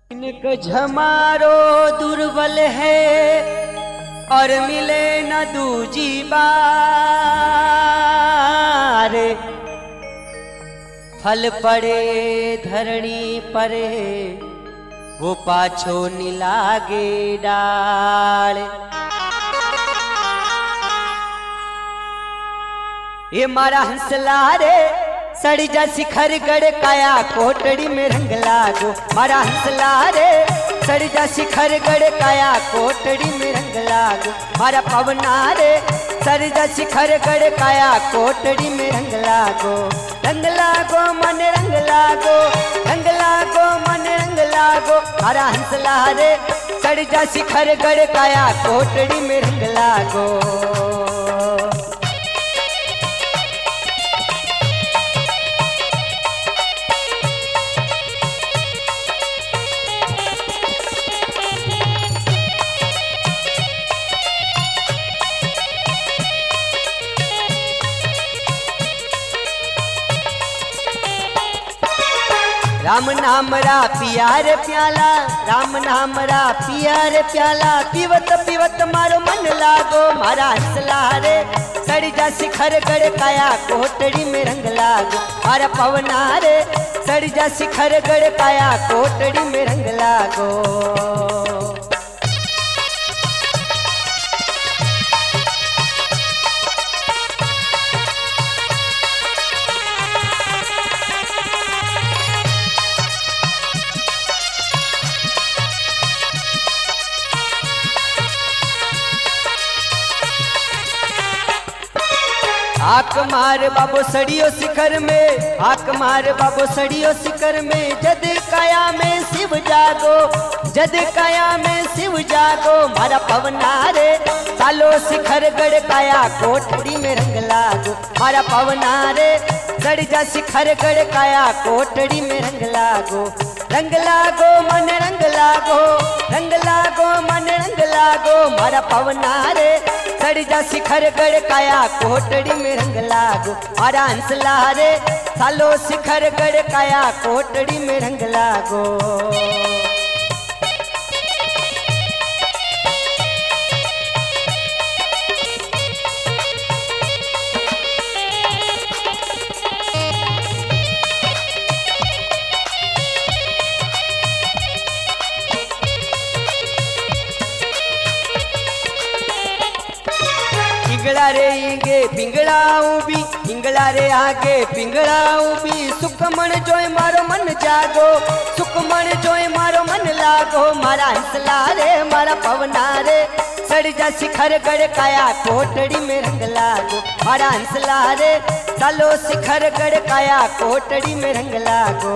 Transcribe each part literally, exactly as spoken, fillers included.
इनका झमारो दुर्बल है और मिले न दूजी बार। फल पड़े धरणी परे वो पाछो नीलागे डाल। ये मारा हंसला रे सड़ी जा शिखर गड़ काया कोटड़ी में रंग लागो। मारा हंसला रे सड़ी जा शिखर गड़ काया कोटड़ी में रंग लागो। मारा पवना रे सड़ी जा शिखर गड़ काया कोटड़ी में रंग लागो। रंग लागो मन रंग लागो, रंग लागो मन रंग लागो। मारा हंसला रे सड़ी जा शिखर गड़ काया कोटड़ी में रंग लागो। राम नाम रा पियार प्याला, राम नाम रा पियार प्याला। पीवत पीवत मारो मन लागो। मारा हंसला रे सड़ी जा शिखर गड़ काया कोटड़ी में रंग लागो। मारा पवना रे सड़ी जा शिखर गड़ काया कोटड़ी में रंग लागो। आक मार बाबो सड़ियो शिखर में, आक मार बाबो सड़ियो शिखर में। जद काया में शिव जागो, जद काया में शिव जागो। मारा पवना रे सालो शिखर गड़ काया कोटड़ी में रंग लागो। मारा पवना रे सड़ जा शिखर गड़ काया कोटड़ी में रंग लागो। रंग लागो मन रंग लागो, रंग लागो मन रंग लागो। मारा पवना रे सड़ जा शिखर गड़ काया कोटड़ी में रंग लागो। मारा हंसला रे सालो शिखर गड़ काया कोटड़ी में रंग लागो। पिंगला रे इंगे पिंगलाऊं भी, पिंगला रे आगे पिंगलाऊं भी। सुखमण जोय मारो मन जागो, सुखमण जोय मारो मन लागो। मारा हंसला रे मारा पवना रे सड़ जा शिखर गड़ काया कोटड़ी में रंग लागो। मारा हंसला रे सालो शिखर गड़ काया कोटड़ी में रंग लागो।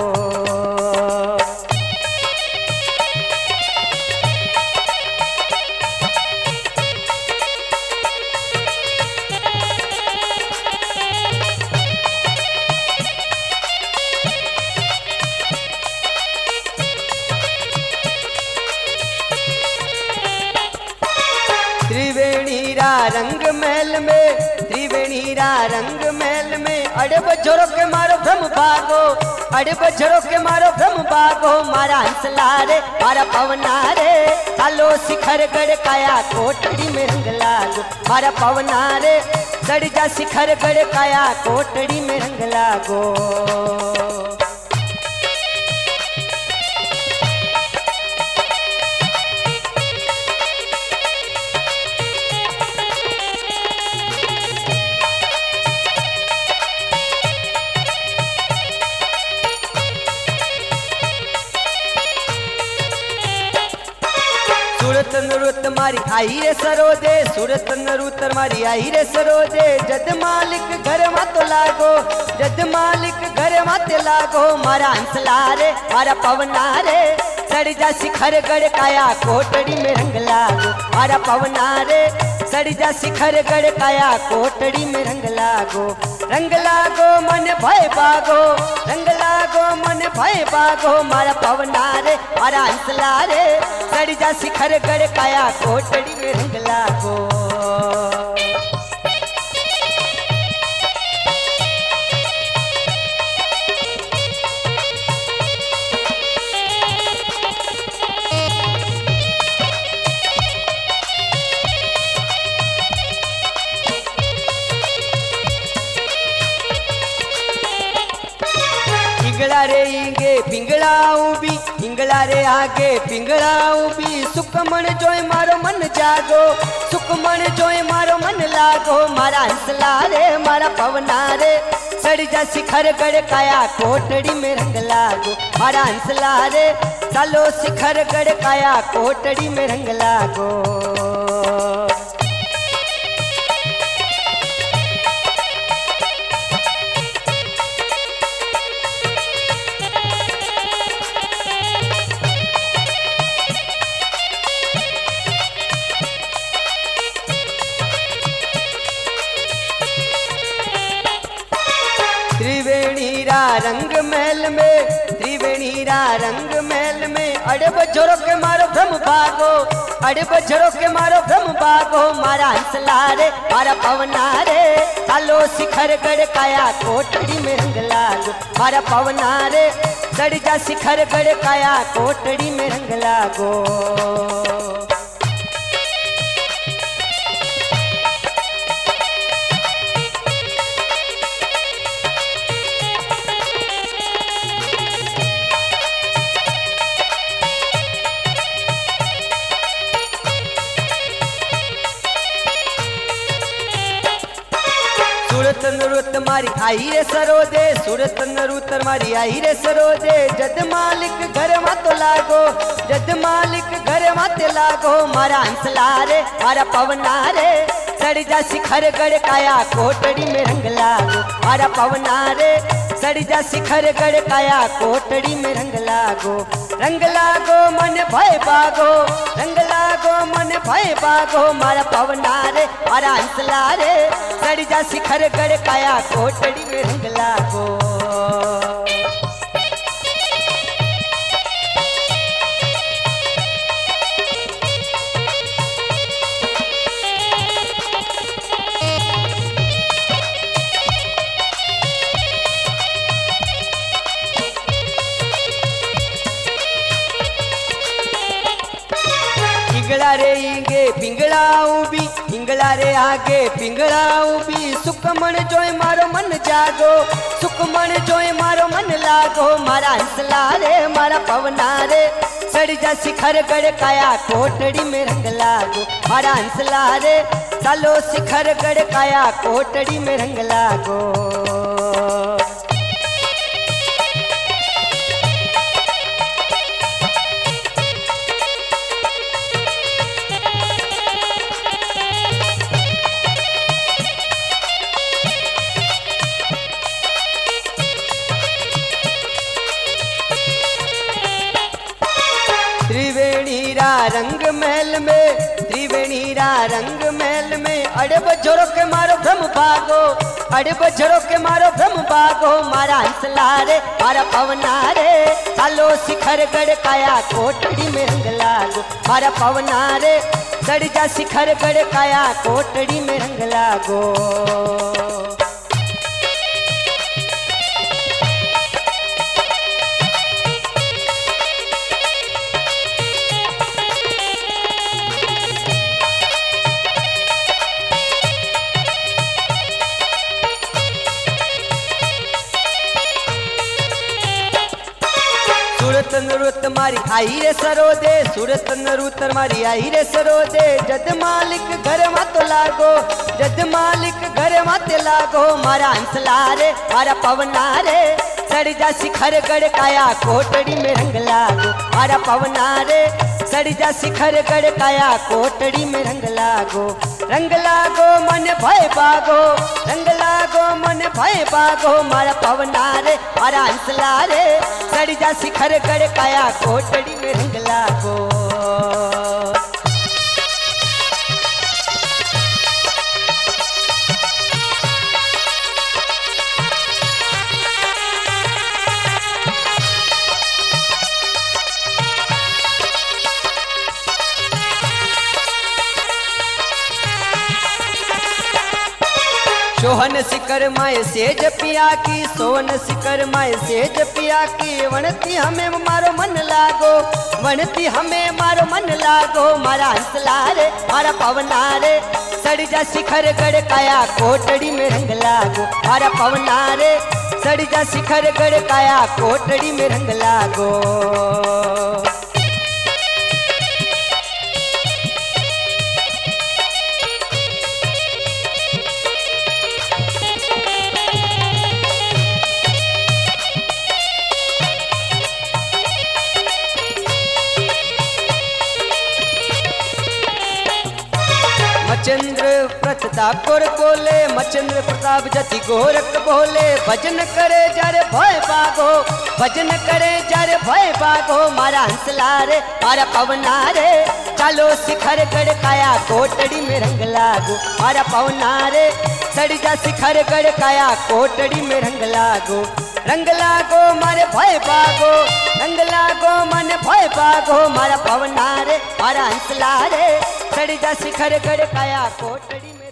त्रिवेणी रा रंग महल में, त्रिवेणी रा रंग महल में। अड़े बजरो के मारो भ्रम भागो, अड़े बजरो के मारो भ्रम भागो। मारा हंसला रे मारा पवना रे सालो शिखर गड़ काया कोटड़ी में रंग लागो। मारा पवना रे सड़ जा शिखर गड़ काया कोटड़ी में रंग लागो। सूरत नरुत मारी आई रे सरोदे, सूरत नरुत मारी आई रे सरोदे। जद मालिक घर मत लागो, जद मालिक घर मत लागो। मारा हंसला रे मारा पवना रे सड़ जा शिखर गड़ काया कोटड़ी में रंग लागो। मारा पवना रे सड़ जा शिखर गड़ काया कोटड़ी में रंग लागो। रंग लागो मन भय बागो, रंग लागो मन भय बागो। मारा पवना रे मारा हंसला रे सड़ जा शिखर गड़ काया कोटड़ी में रंग लागो। पिंगला उभी पिंगला रे आगे पिंगला उभी सुखमण जोय मारो मन जागो सुखमण जोय मारो मन लागो मारा हंसला रे मारा पवना रे सड़ जा शिखर गड़ काया कोटड़ी में रंग लागो मारा हंसला रे चलो शिखर गड़ काया कोटड़ी में रंग लागो। त्रिवेणीरा रंग महल में त्रिवेणीरा रंग महल में अड़े बजरो के मारो भ्रम भागो अड़े बजरो के मारो भ्रम भागो मारा हंसला रे मारा पवना रे चालो शिखर गड़ काया कोटड़ी में रंग लागो मारा पवना रे चढ़ जा शिखर गड़ काया कोटड़ी में रंग लागो। सूरत नरूत मारी आई रे सरोदे सूरत नरूत मारी आई रे सरोदे जद मालिक घर मत लागो जद मालिक घर मत लागो मारा हंसला रे मारा पवना रे सड़ जा शिखर गड़ काया कोटड़ी में रंग लागो मारा पवना रे सड़ जा शिखर गड़ काया कोटड़ी में रंग लागो। रंग लागो मन भय बागो रंग लागो मन भय बागो मारा पवना रे मारा हंसला रे सड़ जा शिखर गड़ काया कोटड़ी में रंग लागो। पिंगला रे इंगे पिंगला उभी पिंगला रे आगे पिंगला उभी सुखमण जोय मारो मन जागो सुखमण जोय मारो मन लागो मारा हंसला रे मारा पवना रे सड़ जा शिखर गड़ काया कोटड़ी में रंग लागो मारा हंसला रे चलो शिखर गड़ काया कोटड़ी में रंग लागो। त्रिवेणीरा रंग महल में त्रिवेणीरा रंग महल में अड़े बजरो के मारो भ्रम भागो अड़े बजरो के मारो भ्रम भागो मारा हंसला रे मारा पवना रे चालो शिखर गड़ काया कोटड़ी में रंग लागो मारा पवना रे चढ़ जा शिखर गड़ काया कोटड़ी में रंग लागो। सूरत नरूत मारी आई रे सरोदे सूरत नरूत मारी आई रे सरोदे जद मालिक घर मत लागो जद मालिक घर मत लागो मारा हंसला रे मारा पवना रे सड़ जा शिखर गड़ काया कोटड़ी में रंग लागो मारा पवना रे सड़ जा शिखर गड़ काया कोटड़ी में रंग लागो। रंग लागो मन भय बागो रंग लागो मन भय बागो मारा पवना रे मारा हंसला रे सड़ जा शिखर गड़ काया कोटड़ी में रंग लागो। सोहन सिकर माए सेज पिया की सोहन सिकर माए सेज पिया की वणती हमें मारो मन लागो वणती हमें मारो मन लागो मारा हंसला रे मारा पवना रे सड़ जा शिखर गड़ काया कोटड़ी में रंग लागो मारा पवना रे सड़ी जा शिखर गढ़ काया कोटड़ी में रंग लागो। मचंद्र प्रताप गोर बोले मचंद्र प्रताप जति गोरख बोले भजन करे जर भय पागो भजन करे जर भय पागो मारा हंसला रे मारा पवना रे चालो शिखर गढ़ काया कोटड़ी में रंग लागो मारा पवना रे सड़ी जा शिखर गढ़ काया कोटड़ी में रंग लागो रंग लागो मारे भय पागो रंग लागो मन भय पागो मारा पवना रे मारा हंसला रे सड़ी जा शिखर गढ़ काया कोटड़ी में